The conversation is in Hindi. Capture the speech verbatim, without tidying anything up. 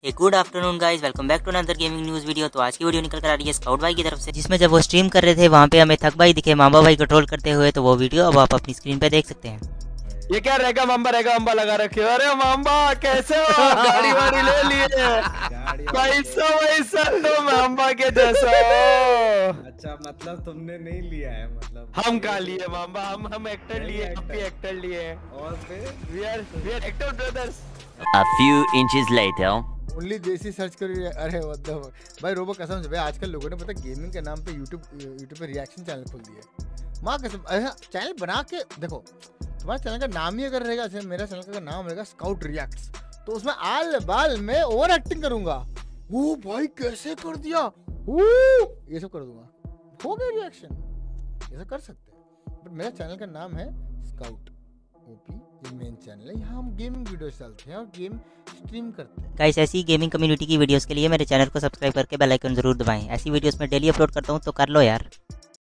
A good afternoon guys, welcome back to another gaming news video. तो आज की वीडियो निकल कर आ रही है स्काउट भाई की तरफ से, जिसमें जब वो स्ट्रीम कर रहे थे वहाँ पे हमें थक भाई दिखे मामा भाई कंट्रोल करते हुए। तो वो वीडियो अब आप अपनी स्क्रीन पे देख सकते हैं। ये क्या रहेगा मामा रहेगा अम्बा लगा रखे हो। अरे मामा कैसे हो, गाड़ी वाड़ी ले लिए पैसा वैसा तो मामा के जैसा हो। अच्छा मतलब तुमने नहीं लिया है, मतलब हम कहा लिए मामा, हम हम एक्टर लिए, हम भी एक्टर लिए और फिर we are we are actor brothers. A few inches later. Only देसी सर्च करो। अरे मतलब भाई रोबो कसम से भाई आजकल लोगों ने पता गेमिंग के नाम पे यूट्यूब यूट्यूब पे रिएक्शन चैनल खोल दिया। माँ कसम चैनल बना के देखो, तुम्हारे चैनल का नाम ही अगर रहेगा, जैसे मेरा चैनल का नाम रहेगा स्काउट रिएक्ट्स, तो उसमें आल बाल में ओवर एक्टिंग करूंगा। वो भाई कैसे कर दिया, वो ये सब कर दूंगा, हो गया रिएक्शन, ये सब कर सकते हैं। बट मेरा चैनल का नाम है स्काउट ओपी, ये मेन चैनल है, यहाँ हम गेमिंग वीडियोस डालते हैं और गेम स्ट्रीम करते हैं। गाइस ऐसी गेमिंग कम्युनिटी की वीडियोस के लिए मेरे चैनल को सब्सक्राइब करके बेल आइकन जरूर दबाएं। ऐसी वीडियोस मैं डेली अपलोड करता हूँ, तो कर लो यार।